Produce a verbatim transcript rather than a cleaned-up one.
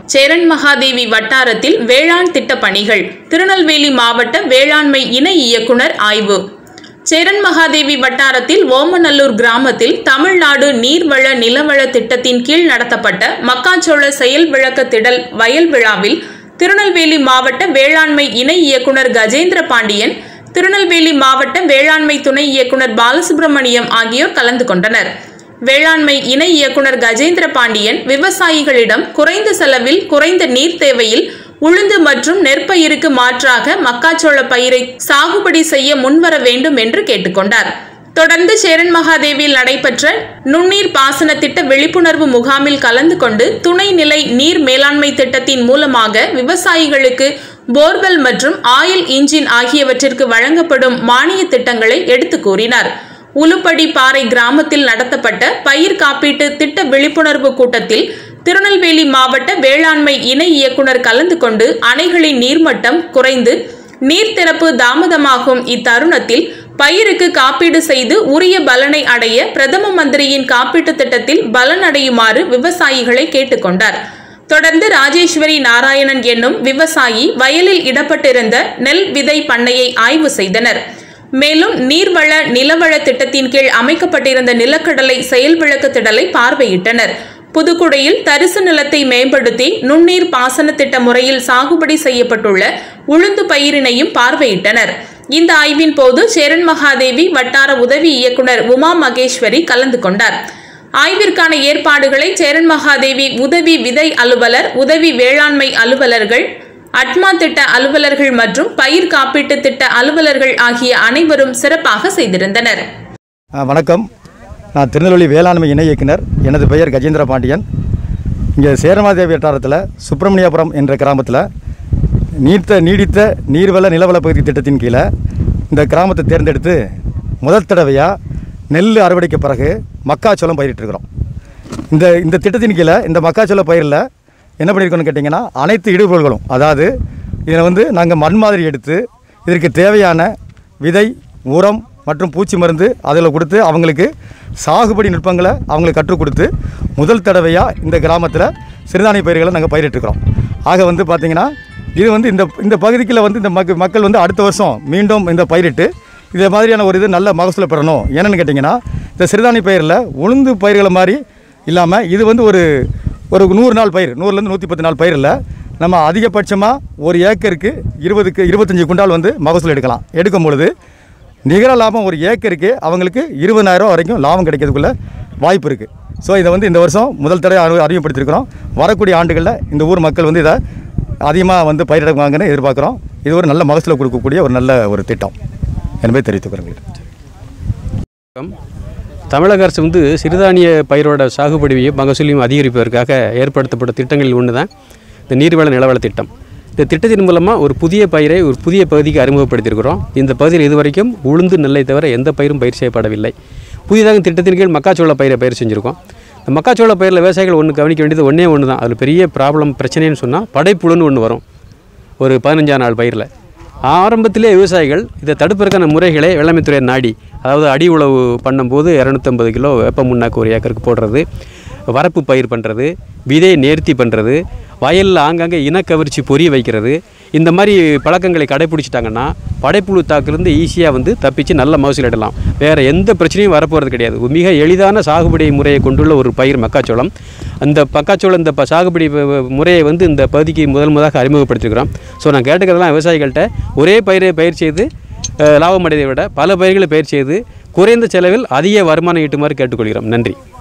சேரன் மகாதேவி வட்டாரத்தில் வேளாண் திட்டப் பணிகள். திருநெல்வேலி மாவட்ட வேளாண்மை இணை இயக்குனர் ஆய்வு. சேரன் மகாதேவி வட்டாரத்தில் ஓமநல்லூர் கிராமத்தில் தமிழ்நாடு நீர்வள நிலவள திட்டத்தின் கீழ் நடத்தப்பட்ட மக்காச்சோள செயல் விளக்க திடல் வயல் விழாவில் திருநெல்வேலி மாவட்ட வேளாண்மை இணை இயக்குனர் கஜேந்திர பாண்டியன், திருநெல்வேலி மாவட்ட வேளாண்மை துணை இயக்குனர் பாலசுப்ரமணியம் ஆகியோர் கலந்து கொண்டனர். வேளாண்மை இணை இயக்குனர் கஜேந்திர பாண்டியன் விவசாயிகளிடம் குறைந்த செலவில் குறைந்த நீர் தேவையில் உளுந்து மற்றும் நெற்பயிருக்கு மாற்றாக மக்காச்சோள பயிரை சாகுபடி செய்ய முன்வர வேண்டும் என்று கேட்டுக்கொண்டார். தொடர்ந்து சேரன் மகாதேவியில் நடைபெற்ற நுண்ணீர் பாசன திட்ட விழிப்புணர்வு முகாமில் கலந்து கொண்டு துணைநிலை நீர் மேலாண்மை திட்டத்தின் மூலமாக விவசாயிகளுக்கு போர்வெல் மற்றும் ஆயில் இன்ஜின் ஆகியவற்றிற்கு வழங்கப்படும் மானிய திட்டங்களை எடுத்து கூறினார். உலுப்படி பாறை கிராமத்தில் நடத்தப்பட்ட பயிர் காப்பீட்டு திட்ட விழிப்புணர்வு கூட்டத்தில் திருநெல்வேலி மாவட்ட வேளாண்மை இணை இயக்குனர் கலந்து கொண்டு அணைகளின் நீர்மட்டம் குறைந்து நீர் திறப்பு தாமதமாகும் இத்தருணத்தில் பயிருக்கு காப்பீடு செய்து உரிய பலனை அடைய பிரதம மந்திரியின் காப்பீட்டு திட்டத்தில் பலன் அடையுமாறு விவசாயிகளை கேட்டுக்கொண்டார். தொடர்ந்து ராஜேஸ்வரி நாராயணன் என்னும் விவசாயி வயலில் இடப்பட்டிருந்த நெல் விதை பண்ணையை ஆய்வு செய்தனர். மேலும் நீர்வள நிலவள திட்டத்தின் கீழ் அமைக்கப்பட்டிருந்த நிலக்கடலை செயல் விளக்க திடலை பார்வையிட்டனர். புதுக்குடியில் தரிசு நிலத்தை மேம்படுத்தி நுண்ணீர் பாசன திட்ட முறையில் சாகுபடி செய்யப்பட்டுள்ள உளுந்து பயிரினையும் பார்வையிட்டனர். இந்த ஆய்வின் போது சேரன் மகாதேவி வட்டார உதவி இயக்குனர் உமா மகேஸ்வரி கலந்து கொண்டார். ஆய்விற்கான ஏற்பாடுகளை சேரன் மகாதேவி உதவி விதை அலுவலர், உதவி வேளாண்மை அலுவலர்கள், அட்மா திட்ட அலுவலர்கள் மற்றும் பயிர் காப்பீட்டு திட்ட அலுவலர்கள் ஆகிய அனைவரும் சிறப்பாக செய்திருந்தனர். வணக்கம், நான் திருநெல்வேலி வேளாண்மை இணை இயக்குனர். எனது பெயர் கஜேந்திர பாண்டியன். இங்கே சேரமாதேவி வட்டாரத்தில் சுப்பிரமணியபுரம் என்ற கிராமத்தில் நீர்த்த நீடித்த நீர்வள நிலவள பகுதி திட்டத்தின் கீழே இந்த கிராமத்தை தேர்ந்தெடுத்து முதல் தடவையாக நெல் அறுவடைக்கு பிறகு மக்காச்சோளம் பயிரிட்டுருக்கிறோம். இந்த இந்த திட்டத்தின் கீழே இந்த மக்காச்சோள பயிரில் என்ன பண்ணியிருக்கோன்னு கேட்டிங்கன்னா, அனைத்து இடுபொருள்களும், அதாவது இதில் வந்து நாங்கள் மண் மாதிரி எடுத்து இதற்கு தேவையான விதை, உரம் மற்றும் பூச்சி மருந்து அதில் கொடுத்து அவங்களுக்கு சாகுபடி நுட்பங்களை அவங்களுக்கு கற்றுக் கொடுத்து முதல் தடவையாக இந்த கிராமத்தில் சிறுதானிய பயிர்களை நாங்கள் பயிரிட்டுருக்கிறோம். ஆக வந்து பார்த்திங்கன்னா இது வந்து இந்த இந்த பகுதியில் வந்து இந்த மக் மக்கள் வந்து அடுத்த வருஷம் மீண்டும் இந்த பயிரிட்டு இதே மாதிரியான ஒரு இது நல்ல மகசூலை பெறணும். என்னென்னு கேட்டிங்கன்னா, இந்த சிறுதானிய பயிரில் உளுந்து பயிர்களை மாதிரி இல்லாமல் இது வந்து ஒரு ஒரு நூறு நாள் பயிர், நூறுலேருந்து நூற்றி பத்து நாள் பயிரில் நம்ம அதிகபட்சமாக ஒரு ஏக்கருக்கு இருபதுக்கு இருபத்தஞ்சி குண்டால் வந்து மகசூல் எடுக்கலாம். எடுக்கும் பொழுது நிகர லாபம் ஒரு ஏக்கருக்கு அவங்களுக்கு இருபதாயிரம் வரைக்கும் லாபம் கிடைக்கிறதுக்குள்ள வாய்ப்பு இருக்குது. ஸோ இதை வந்து இந்த வருஷம் முதல் தடவை அறி அறிமுகப்படுத்தியிருக்கிறோம். வரக்கூடிய ஆண்டுகளில் இந்த ஊர் மக்கள் வந்து இதை அதிகமாக வந்து பயிரிடுவாங்கன்னு எதிர்பார்க்குறோம். இது ஒரு நல்ல மகசூலை கொடுக்கக்கூடிய ஒரு நல்ல ஒரு திட்டம் என்பதை தெரிவித்துக்கிறேன். தமிழக அரசு வந்து சிறுதானிய பயிரோட சாகுபடியையும் மகசூலையும் அதிகரிப்பதற்காக ஏற்படுத்தப்பட்ட திட்டங்களில் ஒன்று தான் இந்த நீர்வள நிலவள திட்டம். இந்த திட்டத்தின் மூலமாக ஒரு புதிய பயிரை ஒரு புதிய பகுதிக்கு அறிமுகப்படுத்தியிருக்கிறோம். இந்த பகுதியில் இதுவரைக்கும் உளுந்து நெல்லை தவிர எந்த பயிரும் பயிர் செய்யப்படவில்லை. புதிதாக திட்டத்தின் கீழ் மக்காச்சோள பயிரை பயிர் செஞ்சுருக்கோம். இந்த மக்காச்சோள பயிரில் விவசாயிகள் ஒன்று கவனிக்க வேண்டியது ஒன்றே ஒன்று தான். அதில் பெரிய ப்ராப்ளம் பிரச்சனைன்னு சொன்னால் படைப்புழுன்னு ஒன்று வரும் ஒரு பதினஞ்சாம் நாள் பயிரில். ஆரம்பத்திலே விவசாயிகள் இதை தடுப்பதற்கான முறைகளை வேளாண்மைத்துறை நாடி, அதாவது அடி உழவு பண்ணும்போது இரநூத்தம்பது கிலோ வேப்ப முன்னாக்கு ஒரு ஏக்கருக்கு போடுறது, வரப்பு பயிர் பண்ணுறது, விதையை நேர்த்தி பண்ணுறது, வயலில் ஆங்காங்கே இனக்கவர்ச்சி பொரிய வைக்கிறது, இந்த மாதிரி பழக்கங்களை கடைப்பிடிச்சிட்டாங்கன்னா படைப்புழு தாக்கிலிருந்து ஈஸியாக வந்து தப்பிச்சு நல்ல மகசூல் இடலாம். வேறு எந்த பிரச்சனையும் வரப்போகிறது கிடையாது. மிக எளிதான சாகுபடி முறையை கொண்டுள்ள ஒரு பயிர் மக்காச்சோளம். அந்த மக்காச்சோளம் இந்த சாகுபடி முறையை வந்து இந்த பகுதிக்கு முதல் முதலாக அறிமுகப்படுத்திருக்கிறோம். ஸோ நான் கேட்டுக்கிறதெல்லாம் விவசாயிகள்கிட்ட ஒரே பயிரை பயிர் செய்து லாபம் அடைவதை விட பல பயிர்களை பயிர் செய்து குறைந்த செலவில் அதிக வருமானம் ஈட்டுமாறு கேட்டுக்கொள்கிறோம். நன்றி.